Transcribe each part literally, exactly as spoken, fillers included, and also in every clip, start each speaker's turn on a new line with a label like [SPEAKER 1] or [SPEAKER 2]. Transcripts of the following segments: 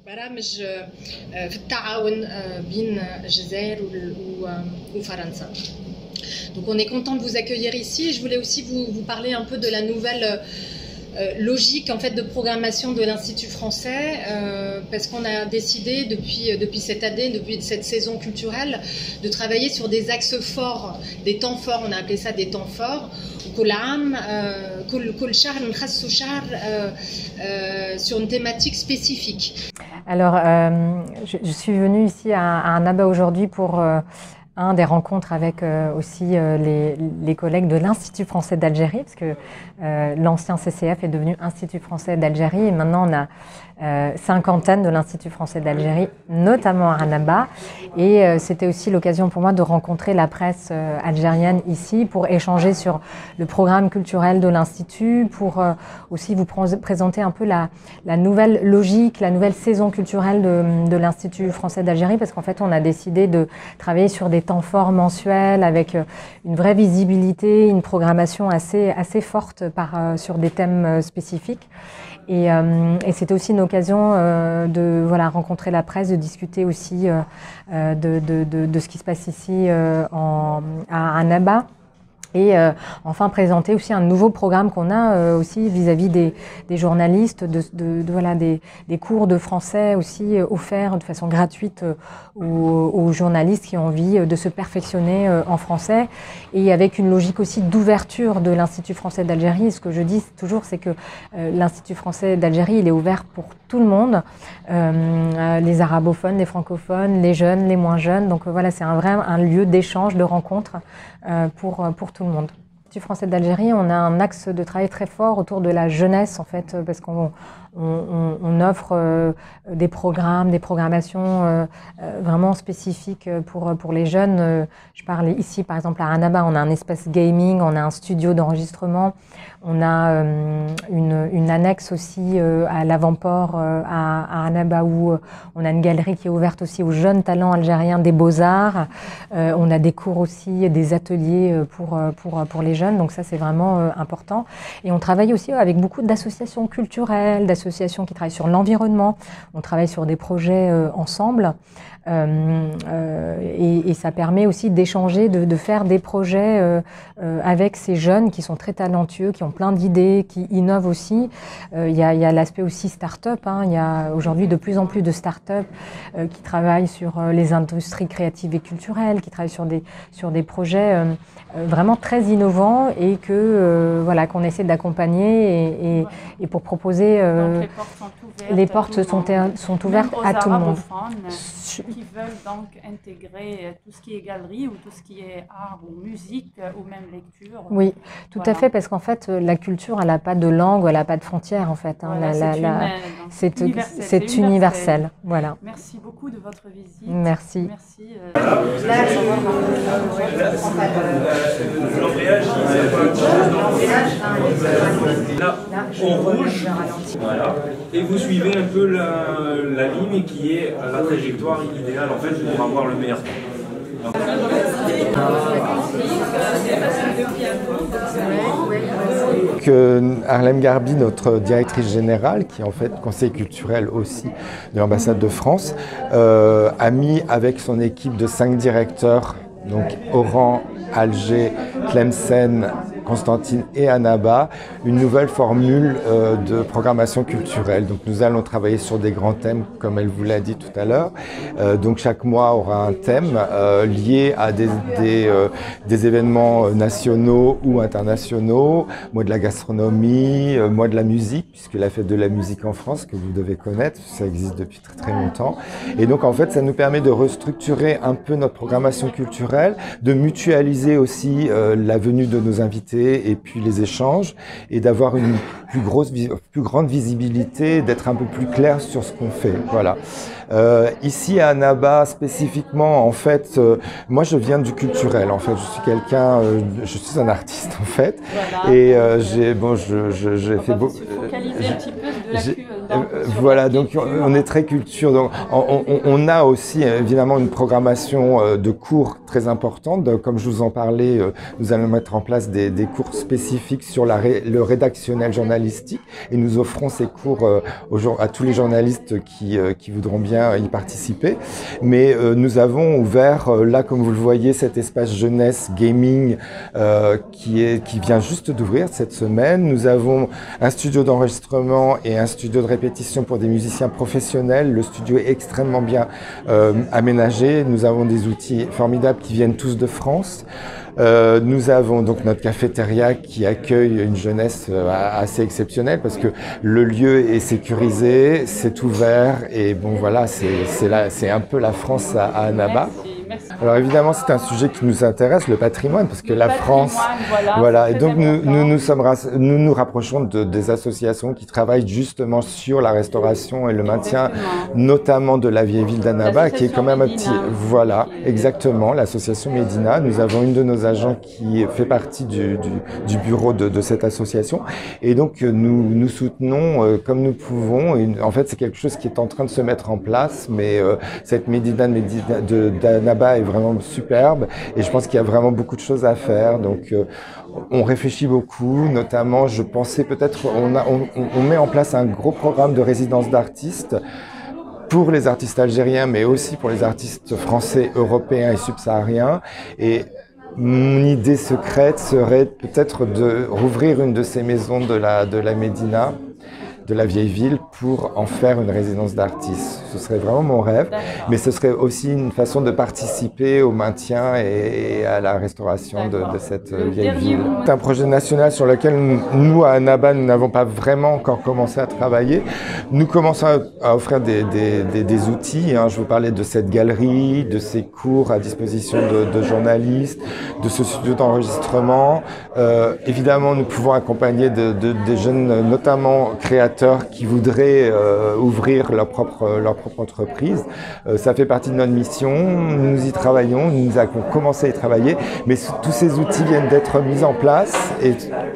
[SPEAKER 1] برامج في التعاون بين الجزائر وفرنسا. Donc on est content de vous accueillir ici. Je voulais aussi vous, vous parler un peu de la nouvelle euh, logique en fait de programmation de l'Institut français, euh, parce qu'on a décidé depuis depuis cette année, depuis cette saison culturelle, de travailler sur des axes forts, des temps forts. On a appelé ça des temps forts. كل عام كل كل شهر نخصصوا شهر sur une thématique spécifique.
[SPEAKER 2] Alors, euh, je, je suis venue ici à, à Annaba aujourd'hui pour euh, un des rencontres avec euh, aussi euh, les, les collègues de l'Institut français d'Algérie, parce que euh, l'ancien C C F est devenu Institut français d'Algérie, et maintenant on a euh, cinq antennes de l'Institut français d'Algérie, notamment à Annaba. Et euh, c'était aussi l'occasion pour moi de rencontrer la presse euh, algérienne ici pour échanger sur le programme culturel de l'Institut, pour euh, aussi vous pr présenter un peu la, la nouvelle logique, la nouvelle saison culturelle de, de l'Institut français d'Algérie, parce qu'en fait on a décidé de travailler sur des temps forts mensuels avec une vraie visibilité, une programmation assez, assez forte par, euh, sur des thèmes euh, spécifiques. Et, euh, et c'était aussi une occasion euh, de voilà, rencontrer la presse, de discuter aussi euh, de, de, de, de ce qui se passe ici euh, en, à Annaba. Et euh, enfin présenter aussi un nouveau programme qu'on a euh, aussi vis-à-vis des, des journalistes, de, de, de, voilà, des, des cours de français aussi euh, offerts de façon gratuite euh, aux, aux journalistes qui ont envie de se perfectionner euh, en français, et avec une logique aussi d'ouverture de l'Institut français d'Algérie. Ce que je dis toujours, c'est que euh, l'Institut français d'Algérie, il est ouvert pour tout le monde, euh, les arabophones, les francophones, les jeunes, les moins jeunes. Donc euh, voilà, c'est un vrai un lieu d'échange, de rencontre euh, pour, pour tout le monde. L'Institut français d'Algérie, on a un axe de travail très fort autour de la jeunesse, en fait, parce qu'on on, on offre euh, des programmes, des programmations euh, euh, vraiment spécifiques pour, pour les jeunes. Euh, je parle ici, par exemple, à Annaba, on a un espace gaming, on a un studio d'enregistrement, on a euh, une, une annexe aussi euh, à l'avant-port euh, à, à Annaba, où euh, on a une galerie qui est ouverte aussi aux jeunes talents algériens des beaux-arts. Euh, on a des cours aussi, des ateliers pour, pour, pour les jeunes, donc ça c'est vraiment euh, important. Et on travaille aussi avec beaucoup d'associations culturelles, d'associations qui travaillent sur l'environnement. On travaille sur des projets euh, ensemble. Euh, euh, et, et ça permet aussi d'échanger, de, de faire des projets euh, euh, avec ces jeunes qui sont très talentueux, qui ont plein d'idées, qui innovent aussi. Euh, il y a, il y a l'aspect aussi start-up, hein. Il y a aujourd'hui de plus en plus de start-up euh, qui travaillent sur euh, les industries créatives et culturelles, qui travaillent sur des, sur des projets euh, euh, vraiment très innovants, et que euh, voilà, qu'on essaie d'accompagner et, et, et pour proposer. Euh,
[SPEAKER 3] donc les portes sont ouvertes.
[SPEAKER 2] Les portes sont, sont ouvertes à tout le monde.
[SPEAKER 3] Qui veulent donc intégrer tout ce qui est galerie ou tout ce qui est art ou musique ou même lecture.
[SPEAKER 2] Oui, tout voilà. à fait, parce qu'en fait, la culture, elle n'a pas de langue, elle n'a pas de frontières, en fait. Hein.
[SPEAKER 3] Voilà,
[SPEAKER 2] c'est universel. C'est universel. universel. Voilà.
[SPEAKER 3] Merci beaucoup de votre visite.
[SPEAKER 2] Merci.
[SPEAKER 3] Merci. Euh...
[SPEAKER 4] Là, en rouge, voilà, et vous suivez un peu la, la ligne qui est la trajectoire idéale en fait pour avoir le meilleur temps.
[SPEAKER 5] Que Harlem Garbi, notre directrice générale, qui est en fait conseiller culturel aussi de l'ambassade de France, euh, a mis avec son équipe de cinq directeurs, donc Oran, Alger, Tlemcen, Constantine et Annaba, une nouvelle formule euh, de programmation culturelle. Donc nous allons travailler sur des grands thèmes, comme elle vous l'a dit tout à l'heure. Euh, donc chaque mois aura un thème euh, lié à des, des, euh, des événements nationaux ou internationaux, mois de la gastronomie, euh, mois de la musique, puisque la fête de la musique en France, que vous devez connaître, ça existe depuis très très longtemps. Et donc en fait, ça nous permet de restructurer un peu notre programmation culturelle, de mutualiser aussi euh, la venue de nos invités et puis les échanges, et d'avoir une plus grosse, plus grande visibilité, d'être un peu plus clair sur ce qu'on fait. Voilà. Euh, ici à Annaba spécifiquement, en fait, euh, moi je viens du culturel. En fait, je suis quelqu'un, euh, je suis un artiste en fait,
[SPEAKER 3] voilà.
[SPEAKER 5] et euh, j'ai bon, je, je, j'ai fait beaucoup.
[SPEAKER 3] Focaliser un petit peu de la cu
[SPEAKER 5] donc, euh, voilà, donc on est très culture. Donc on, on, on a aussi évidemment une programmation euh, de cours très importante. Donc, comme je vous en parlais, euh, nous allons mettre en place des, des cours spécifiques sur la ré, le rédactionnel journalistique, et nous offrons ces cours euh, aux, à tous les journalistes qui, euh, qui voudront bien y participer. Mais euh, nous avons ouvert euh, là, comme vous le voyez, cet espace jeunesse gaming euh, qui, est, qui vient juste d'ouvrir cette semaine. Nous avons un studio d'enregistrement et un studio de répétition pour des musiciens professionnels. Le studio est extrêmement bien euh, aménagé. Nous avons des outils formidables qui viennent tous de France. Euh, nous avons donc notre cafétéria qui accueille une jeunesse euh, assez exceptionnelle parce que le lieu est sécurisé, c'est ouvert et bon voilà, c'est là, c'est un peu la France à, à Annaba. Alors évidemment, c'est un sujet qui nous intéresse, le patrimoine, parce que
[SPEAKER 3] le
[SPEAKER 5] la France,
[SPEAKER 3] voilà,
[SPEAKER 5] voilà, et donc nous, nous nous sommes, nous nous rapprochons de, des associations qui travaillent justement sur la restauration et le maintien, notamment de la vieille ville d'Annaba, qui est quand même un petit, voilà, exactement, l'association Médina. Nous avons une de nos agents qui fait partie du, du, du bureau de, de cette association, et donc nous nous soutenons euh, comme nous pouvons. Et, en fait, c'est quelque chose qui est en train de se mettre en place, mais euh, cette Médina de d'Annaba est vraiment superbe et je pense qu'il y a vraiment beaucoup de choses à faire. Donc euh, on réfléchit beaucoup, notamment je pensais peut-être on, a, on, on met en place un gros programme de résidence d'artistes pour les artistes algériens mais aussi pour les artistes français, européens et subsahariens. Et mon idée secrète serait peut-être de rouvrir une de ces maisons de la, de la Médina, de la vieille ville, pour en faire une résidence d'artistes. Ce serait vraiment mon rêve, mais ce serait aussi une façon de participer au maintien et à la restauration de, de cette vieille ville. C'est un projet national sur lequel nous, à Annaba, nous n'avons pas vraiment encore commencé à travailler. Nous commençons à, à offrir des, des, des, des outils. Hein. Je vous parlais de cette galerie, de ces cours à disposition de, de journalistes, de ce studio d'enregistrement. Euh, évidemment, nous pouvons accompagner de, de, des jeunes, notamment créateurs, qui voudraient euh, ouvrir leur propre, leur propre entreprise. Euh, ça fait partie de notre mission. Nous y travaillons, nous avons commencé à y travailler, mais tous ces outils viennent d'être mis en place et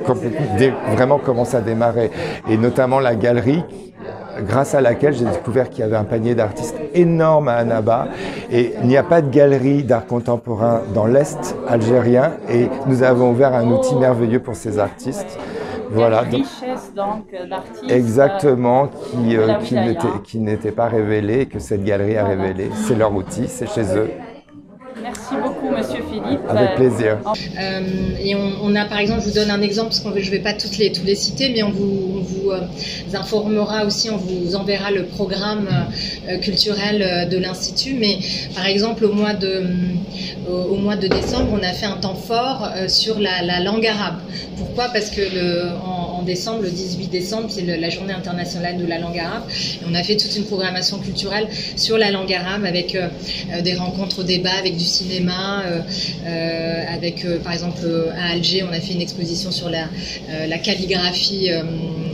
[SPEAKER 5] vraiment commencent à démarrer. Et notamment la galerie, grâce à laquelle j'ai découvert qu'il y avait un panier d'artistes énorme à Annaba, et il n'y a pas de galerie d'art contemporain dans l'Est algérien, et nous avons ouvert un outil merveilleux pour ces artistes. Voilà,
[SPEAKER 3] donc, richesse donc d'artistes.
[SPEAKER 5] Exactement, qui, euh, qui n'était qui n'était pas révélé, et que cette galerie a voilà. révélé. C'est leur outil, c'est chez eux.
[SPEAKER 3] Merci beaucoup, Monsieur Philippe.
[SPEAKER 5] Avec plaisir.
[SPEAKER 1] Euh, et on, on a, par exemple, je vous donne un exemple, parce que je ne vais pas toutes les, tous les citer, mais on vous, on vous euh, informera aussi, on vous enverra le programme euh, culturel de l'Institut. Mais par exemple, au mois, de, euh, au mois de décembre, on a fait un temps fort euh, sur la, la langue arabe. Pourquoi? Parce que le, en, en décembre, le dix-huit décembre, c'est la journée internationale de la langue arabe. Et on a fait toute une programmation culturelle sur la langue arabe avec euh, des rencontres au débat, avec du cinéma, euh, euh, avec euh, par exemple euh, à Alger, on a fait une exposition sur la, euh, la calligraphie, euh,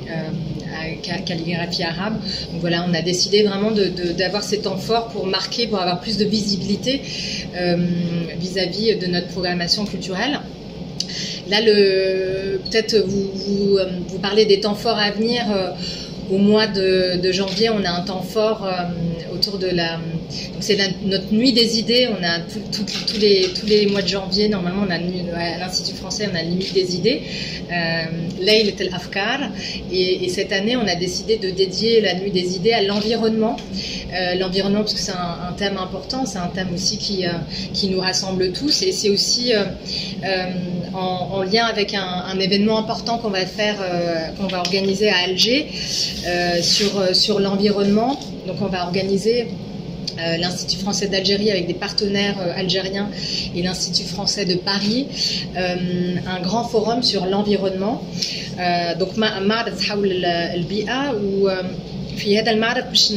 [SPEAKER 1] euh, calligraphie arabe. Donc voilà, on a décidé vraiment d'avoir ces temps forts pour marquer, pour avoir plus de visibilité vis-à-vis -vis de notre programmation culturelle. Là, peut-être vous, vous, vous parlez des temps forts à venir. Euh, au mois de, de janvier, on a un temps fort euh, autour de la... C'est notre nuit des idées. On a tout, tout, tous, les, tous les mois de janvier, normalement, on a à l'Institut français, on a la nuit des idées, euh, Layl el Afkar. Et, et cette année, on a décidé de dédier la nuit des idées à l'environnement. Euh, l'environnement, parce que c'est un, un thème important, c'est un thème aussi qui, euh, qui nous rassemble tous. Et c'est aussi euh, euh, en, en lien avec un, un événement important qu'on va faire, euh, qu'on va organiser à Alger, Euh, sur, euh, sur l'environnement. Donc on va organiser euh, l'Institut français d'Algérie avec des partenaires euh, algériens et l'Institut français de Paris, euh, un grand forum sur l'environnement. Euh, donc معرض حول البيئة وفي هذا المعرض باش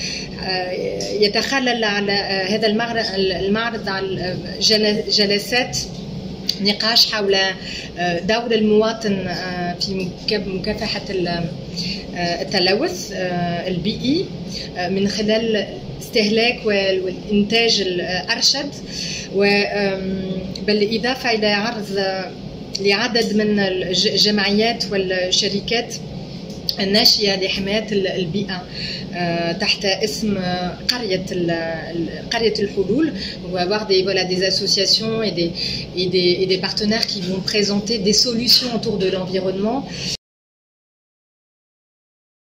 [SPEAKER 1] يتخلل على هذا المعرض على جلسات نقاش حول دور المواطن في مكافحة التلوث البيئي من خلال الاستهلاك والإنتاج الأرشد، وبالإضافة إلى عرض لعدد من الجمعيات والشركات الناشئة لحماية البيئة تحت اسم قرية قرية الحلول. On va avoir des voilà des associations et des et des et des partenaires qui vont présenter des solutions autour de l'environnement.